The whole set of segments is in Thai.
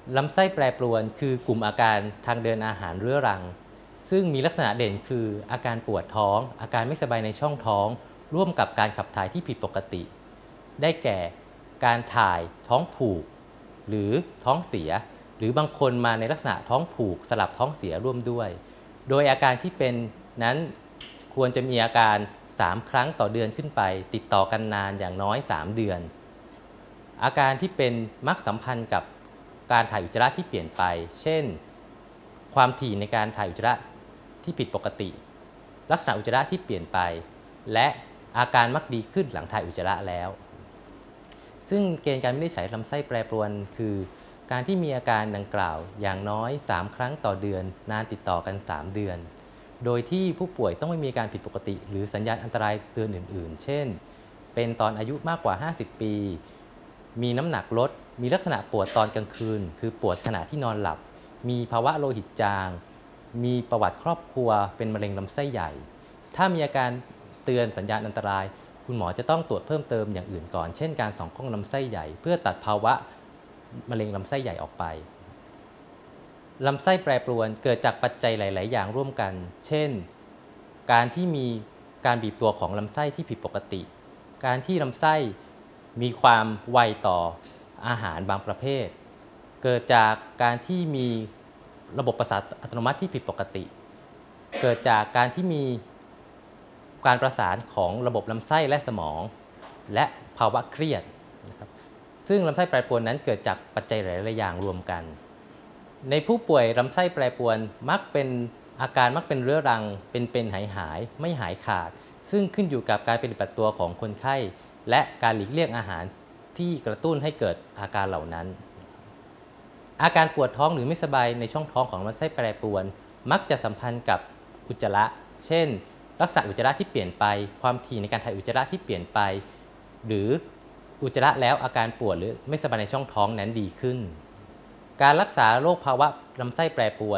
ลำไส้แปรปรวนคือกลุ่มอาการทางเดินอาหารเรื้อรังซึ่งมีลักษณะเด่นคืออาการปวดท้องอาการไม่สบายในช่องท้องร่วมกับการขับถ่ายที่ผิดปกติได้แก่การถ่ายท้องผูกหรือท้องเสียหรือบางคนมาในลักษณะท้องผูกสลับท้องเสียร่วมด้วยโดยอาการที่เป็นนั้นควรจะมีอาการ3 ครั้งต่อเดือนขึ้นไปติดต่อกันนานอย่างน้อย3 เดือนอาการที่เป็นมักสัมพันธ์กับการถ่ายอุจจาระที่เปลี่ยนไปเช่นความถี่ในการถ่ายอุจจาระที่ผิดปกติลักษณะอุจจาระที่เปลี่ยนไปและอาการมักดีขึ้นหลังถ่ายอุจจาระแล้วซึ่งเกณฑ์การวินิจฉัยลำไส้แปรปรวนคือการที่มีอาการดังกล่าวอย่างน้อย3 ครั้งต่อเดือนนานติดต่อกัน3 เดือนโดยที่ผู้ป่วยต้องไม่มีอาการผิดปกติหรือสัญญาณอันตรายเตือนอื่นๆเช่นเป็นตอนอายุมากกว่า50 ปีมีน้ำหนักลดมีลักษณะปวดตอนกลางคืนคือปวดขณะที่นอนหลับมีภาวะโลหิตจางมีประวัติครอบครัวเป็นมะเร็งลำไส้ใหญ่ถ้ามีอาการเตือนสัญญาณอันตรายคุณหมอจะต้องตรวจเพิ่มเติมอย่างอื่นก่อนเช่นการส่องกล้องลำไส้ใหญ่เพื่อตัดภาวะมะเร็งลำไส้ใหญ่ออกไปลำไส้แปรปรวนเกิดจากปัจจัยหลายๆอย่างร่วมกันเช่นการที่มีการบีบตัวของลำไส้ที่ผิดปกติการที่ลำไส้มีความไวต่ออาหารบางประเภทเกิดจากการที่มีระบบประสาทอัตโนมัติที่ผิดปกติเกิดจากการที่มีการประสานของระบบลำไส้และสมองและภาวะเครียดนะครับซึ่งลำไส้แปรปรวนนั้นเกิดจากปัจจัยหลายๆอย่างรวมกันในผู้ป่วยลำไส้แปรปรวนมักเป็นเรื้อรังเป็นหายไม่หายขาดซึ่งขึ้นอยู่กับการปฏิบัติตัวของคนไข้และการหลีกเลี่ยงอาหารที่กระตุ้นให้เกิดอาการเหล่านั้นอาการปวดท้องหรือไม่สบายในช่องท้องของลำไส้แปรปรวนมักจะสัมพันธ์กับอุจจาระเช่นลักษณะอุจจาระที่เปลี่ยนไปความถี่ในการถ่ายอุจจาระที่เปลี่ยนไปหรืออุจจาระแล้วอาการปวดหรือไม่สบายในช่องท้องนั้นดีขึ้นการรักษาโรคภาวะลำไส้แปรปรวน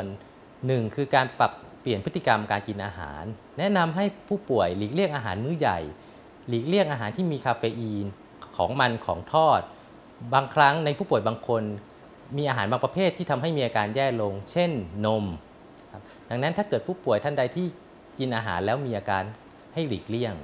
1คือการปรับเปลี่ยนพฤติกรรมการกินอาหารแนะนำให้ผู้ป่วยหลีกเลี่ยงอาหารมื้อใหญ่หลีกเลี่ยงอาหารที่มีคาเฟอีนของมันของทอดบางครั้งในผู้ป่วยบางคนมีอาหารบางประเภทที่ทำให้มีอาการแย่ลงเช่นนมดังนั้นถ้าเกิดผู้ป่วยท่านใดที่กินอาหารแล้วมีอาการให้หลีกเลี่ยง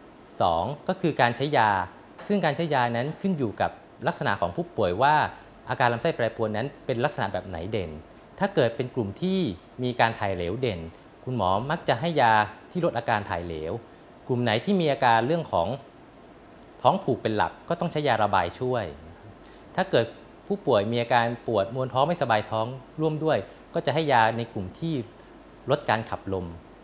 2ก็คือการใช้ยาซึ่งการใช้ยานั้นขึ้นอยู่กับลักษณะของผู้ป่วยว่าอาการลำไส้แปรปรวนนั้นเป็นลักษณะแบบไหนเด่นถ้าเกิดเป็นกลุ่มที่มีการถ่ายเหลวเด่นคุณหมอมักจะให้ยาที่ลดอาการถ่ายเหลวกลุ่มไหนที่มีอาการเรื่องของท้องผูกเป็นหลักก็ต้องใช้ยาระบายช่วยถ้าเกิดผู้ป่วยมีอาการปวดมวนท้องไม่สบายท้องร่วมด้วยก็จะให้ยาในกลุ่มที่ลดการขับลม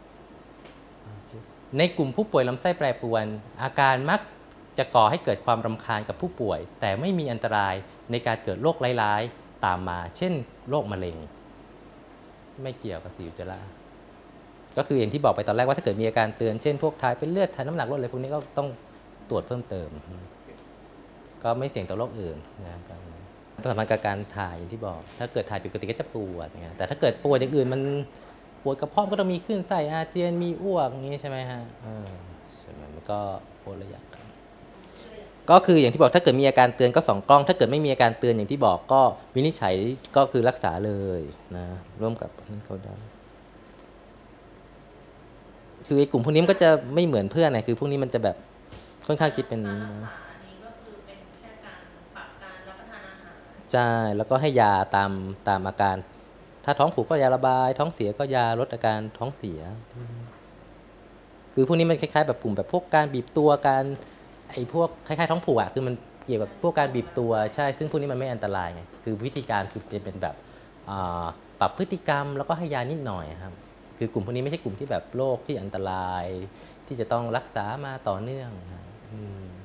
ในกลุ่มผู้ป่วยลำไส้แปรปรวนอาการมักจะก่อให้เกิดความรำคาญกับผู้ป่วยแต่ไม่มีอันตรายในการเกิดโรคร้ายๆตามมาเช่นโรคมะเร็งไม่เกี่ยวกับสีอุจจาระก็คืออย่างที่บอกไปตอนแรกว่าถ้าเกิดมีอาการเตือนเช่นพวกถ่ายเป็นเลือดถ่ายน้ำหนักลดอะไรพวกนี้ก็ต้องตรวจเพิ่มเติมก็ไม่เสี่ยงต่อโรคอื่นนะครับต้องสำคัญกับการถ่ายอย่างที่บอกถ้าเกิดถ่ายผิดปกติก็จะปวดแต่ถ้าเกิดปวดอย่างอื่นมันปวดกระเพาะก็ต้องมีคลื่นไส้อาเจียนมีอ้วกอย่างนี้ใช่ไหมฮะใช่ไหมมันก็โคตรละเอียดก็คืออย่างที่บอกถ้าเกิดมีอาการเตือนก็ส่องกล้องถ้าเกิดไม่มีอาการเตือนอย่างที่บอกก็วินิจฉัยก็คือรักษาเลยนะร่วมกับเขาได้คือไอ้กลุ่มพวกนี้มันก็จะไม่เหมือนเพื่อนนะคือพวกนี้มันจะแบบค่อนข้างคิดเป็นใช่แล้วก็ให้ยาตามอาการถ้าท้องผูกก็ยาระบายท้องเสียก็ยาลดอาการท้องเสียคือพวกนี้มันคล้ายๆแบบกลุ่มแบบพวกการบีบตัวการไอ้พวกคล้ายๆท้องผูกคือมันเกี่ยวกับพวกการบีบตัวใช่ซึ่งพวกนี้มันไม่อันตรายไงคือวิธีการคือจะเป็นแบบปรับพฤติกรรมแล้วก็ให้ยานิดหน่อยครับคือกลุ่มพวกนี้ไม่ใช่กลุ่มที่แบบโรคที่อันตรายที่จะต้องรักษามาต่อเนื่อง